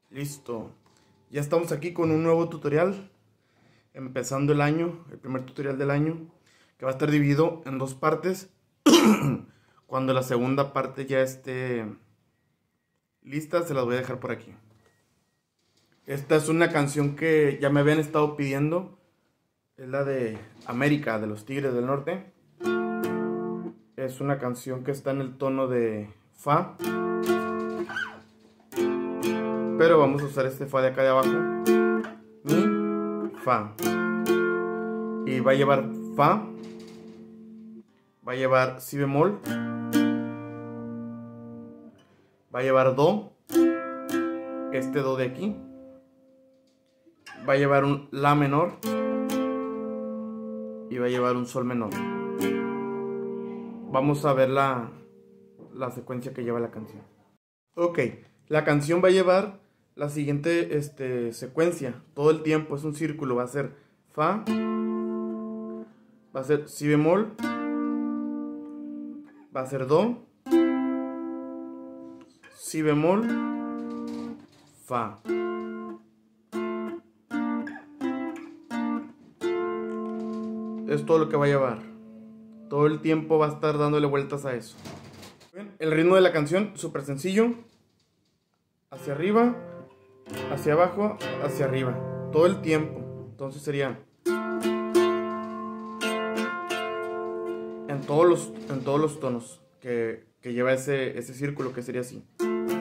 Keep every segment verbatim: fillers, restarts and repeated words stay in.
Listo. Ya estamos aquí con un nuevo tutorial. Empezando el año, el primer tutorial del año, que va a estar dividido en dos partes. Cuando la segunda parte ya esté lista, se las voy a dejar por aquí. Esta es una canción que ya me habían estado pidiendo. Es la de América, de los Tigres del Norte. Es una canción que está en el tono de Fa. Pero vamos a usar este Fa de acá de abajo. Mi, Fa. Y va a llevar Fa. Va a llevar Si bemol. Va a llevar Do. Este Do de aquí. Va a llevar un La menor. Y va a llevar un Sol menor. Vamos a ver la, la secuencia que lleva la canción. Ok, la canción va a llevar la siguiente este, secuencia. Todo el tiempo es un círculo. Va a ser Fa. Va a ser Si bemol. Va a ser Do. Si bemol. Fa. Es todo lo que va a llevar. Todo el tiempo va a estar dándole vueltas a eso. El ritmo de la canción, súper sencillo. Hacia arriba, hacia abajo, hacia arriba. Todo el tiempo. Entonces sería en todos los, en todos los tonos que, que lleva ese, ese círculo, que sería así.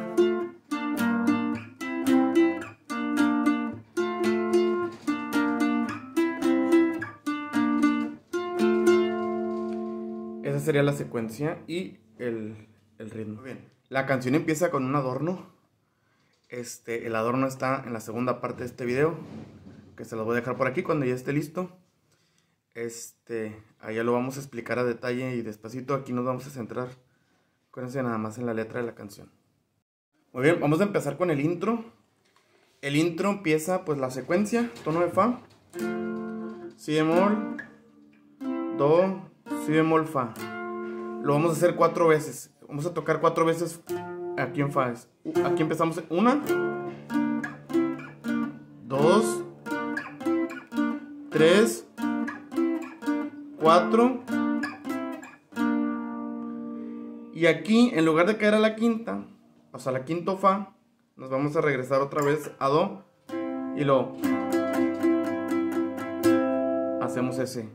Esa sería la secuencia y el, el ritmo. Muy bien. La canción empieza con un adorno. Este, el adorno está en la segunda parte de este video, que se los voy a dejar por aquí cuando ya esté listo. Este, allá lo vamos a explicar a detalle y despacito. Aquí nos vamos a centrar, acuérdense, nada más en la letra de la canción. Muy bien, vamos a empezar con el intro. El intro empieza pues la secuencia, tono de Fa, Si bemol, Do, Si bemol, Fa. Lo vamos a hacer cuatro veces. Vamos a tocar cuatro veces aquí en Fa. Aquí empezamos. Una, dos, tres, cuatro. Y aquí, en lugar de caer a la quinta, o sea, la quinto Fa, nos vamos a regresar otra vez a Do. Y luego hacemos ese.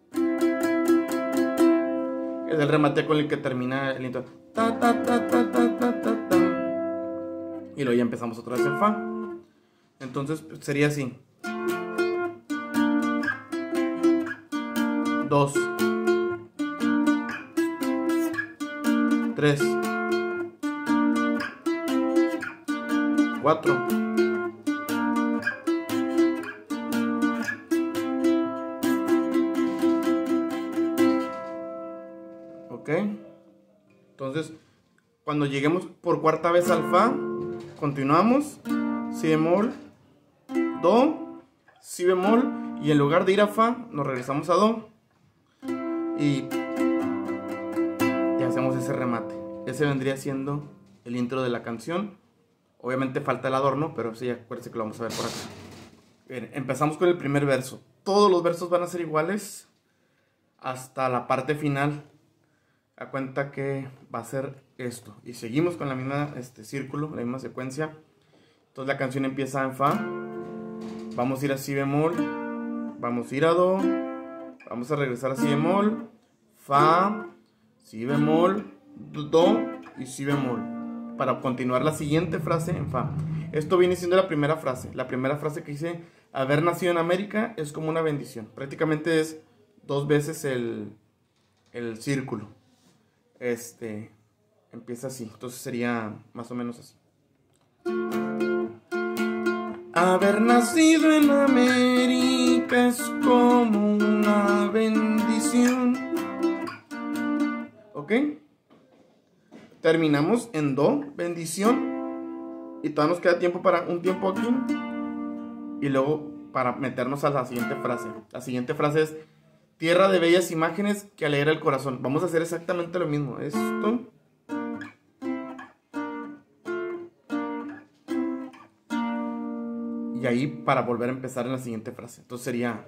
Es el remate con el que termina el intro. Ta, ta, ta, ta, ta, ta, ta, ta. Y luego ya empezamos otra vez en Fa. Entonces sería así. Dos. Tres. Cuatro. Ok. Entonces, cuando lleguemos por cuarta vez al Fa, continuamos. Si bemol, Do, Si bemol. Y en lugar de ir a Fa, nos regresamos a Do. Y ya hacemos ese remate. Ese vendría siendo el intro de la canción. Obviamente falta el adorno, pero sí, acuérdense que lo vamos a ver por acá. Bien, empezamos con el primer verso. Todos los versos van a ser iguales hasta la parte final. A cuenta que va a ser esto. Y seguimos con la misma este, círculo, la misma secuencia. Entonces la canción empieza en Fa. Vamos a ir a Si bemol. Vamos a ir a Do. Vamos a regresar a Si bemol. Fa. Si bemol. Do. Y Si bemol. Para continuar la siguiente frase en Fa. Esto viene siendo la primera frase. La primera frase que dice: haber nacido en América es como una bendición. Prácticamente es dos veces el, el círculo. Este empieza así. Entonces sería más o menos así. Haber nacido en América es como una bendición. ¿Ok? Terminamos en Do, bendición. Y todavía nos queda tiempo para un tiempo aquí. Y luego para meternos a la siguiente frase. La siguiente frase es: tierra de bellas imágenes que alegra el corazón. Vamos a hacer exactamente lo mismo. Esto. Y ahí para volver a empezar en la siguiente frase. Entonces sería: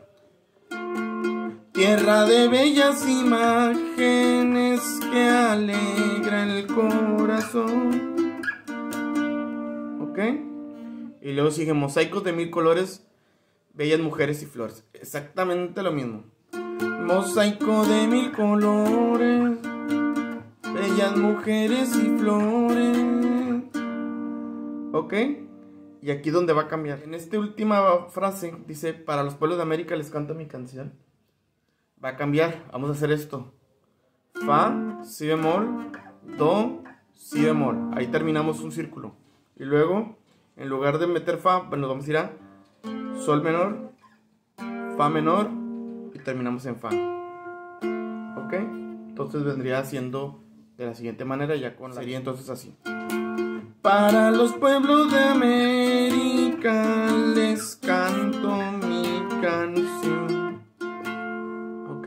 tierra de bellas imágenes que alegra el corazón. ¿Ok? Y luego sigue: mosaicos de mil colores, bellas mujeres y flores. Exactamente lo mismo. Mosaico de mil colores, bellas mujeres y flores. ¿Ok? Y aquí donde va a cambiar. En esta última frase dice: para los pueblos de América les canto mi canción. Va a cambiar. Vamos a hacer esto: fa, si bemol, do, si bemol. Ahí terminamos un círculo. Y luego, en lugar de meter fa, bueno, vamos a ir a sol menor, fa menor y terminamos en fa. ¿Ok? Entonces vendría siendo de la siguiente manera, ya con la... Sería entonces así: para los pueblos de América les canto mi canción. ¿Ok?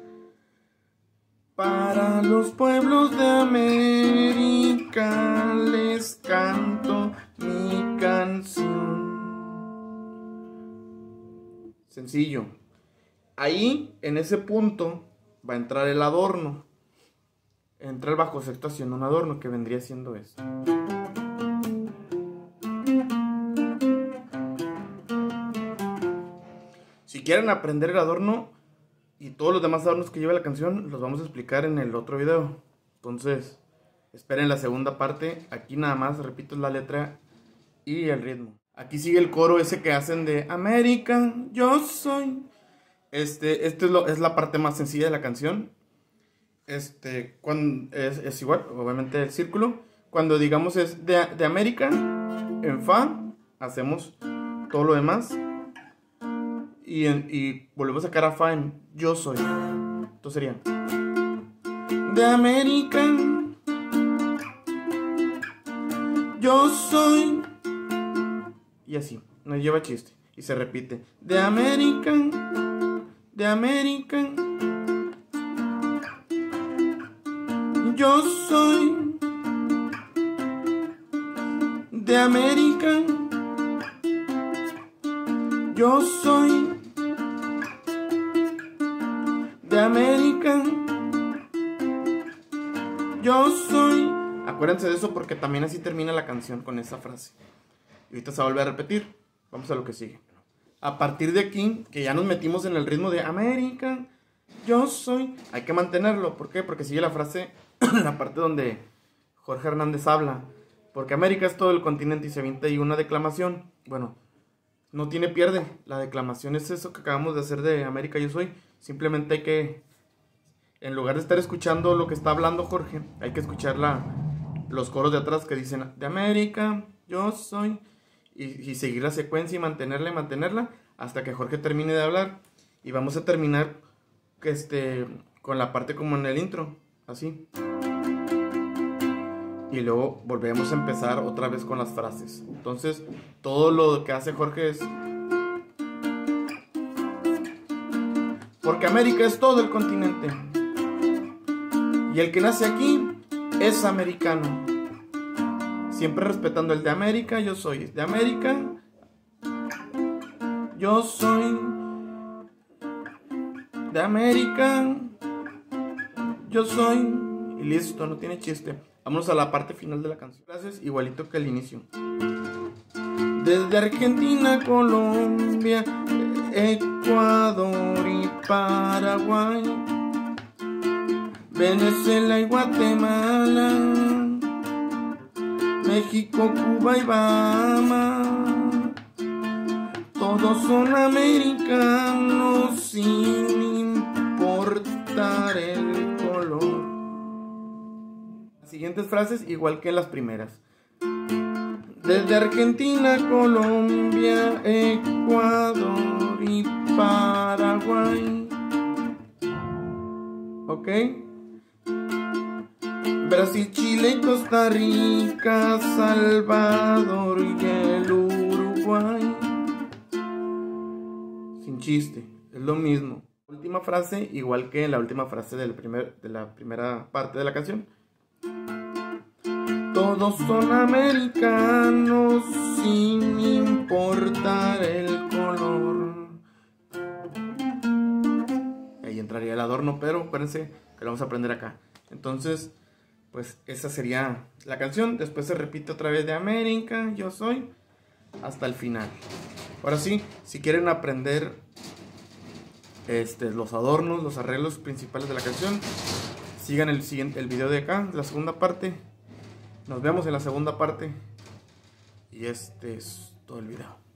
Para los pueblos de América les canto mi canción. Sencillo. Ahí, en ese punto, va a entrar el adorno. Entra el bajo sexto haciendo un adorno que vendría siendo esto. Si quieren aprender el adorno y todos los demás adornos que lleva la canción, los vamos a explicar en el otro video. Entonces, esperen la segunda parte. Aquí nada más repito la letra y el ritmo. Aquí sigue el coro ese que hacen de América, yo soy. Este, este es, lo, es la parte más sencilla de la canción. Este, cuando, es, es igual, obviamente el círculo. Cuando digamos es de, de América, en fa, hacemos todo lo demás. Y, en, y volvemos a sacar a fa en yo soy. Entonces sería de América, yo soy. Y así, no lleva chiste. Y se repite: de América, de América, yo soy. De América, yo soy. De América, yo soy. Acuérdense de eso porque también así termina la canción, con esa frase. Y ahorita se va a volver a repetir. Vamos a lo que sigue. A partir de aquí, que ya nos metimos en el ritmo de América, yo soy, hay que mantenerlo. ¿Por qué? Porque sigue la frase, la parte donde Jorge Hernández habla. Porque América es todo el continente y se avienta ahí una declamación. Bueno, no tiene pierde. La declamación es eso que acabamos de hacer de América, yo soy. Simplemente hay que, en lugar de estar escuchando lo que está hablando Jorge, hay que escuchar la, los coros de atrás que dicen de América, yo soy. Y, y seguir la secuencia y mantenerla y mantenerla hasta que Jorge termine de hablar. Y vamos a terminar este, con la parte como en el intro, así. Y luego volvemos a empezar otra vez con las frases. Entonces, todo lo que hace Jorge es: porque América es todo el continente. Y el que nace aquí es americano. Siempre respetando el de América, yo soy. De América, yo soy. De América, yo soy. Y listo, no tiene chiste. Vámonos a la parte final de la canción. Gracias, igualito que el inicio. Desde Argentina, Colombia, Ecuador y Paraguay, Venezuela y Guatemala, México, Cuba y Bahamas, todos son americanos sin importar el color. Las siguientes frases igual que las primeras. Desde Argentina, Colombia, Ecuador y Paraguay. ¿Ok? Brasil, Chile, Costa Rica, Salvador y el Uruguay. Sin chiste, es lo mismo. Última frase, igual que la última frase del primer, de la primera parte de la canción. Todos son americanos sin importar el color. Ahí entraría el adorno, pero acuérdense que lo vamos a aprender acá. Entonces, pues esa sería la canción. Después se repite otra vez de América, yo soy, hasta el final. Ahora sí, si quieren aprender este, los adornos, los arreglos principales de la canción, sigan el, siguiente, el video de acá, la segunda parte. Nos vemos en la segunda parte. Y este es todo el video.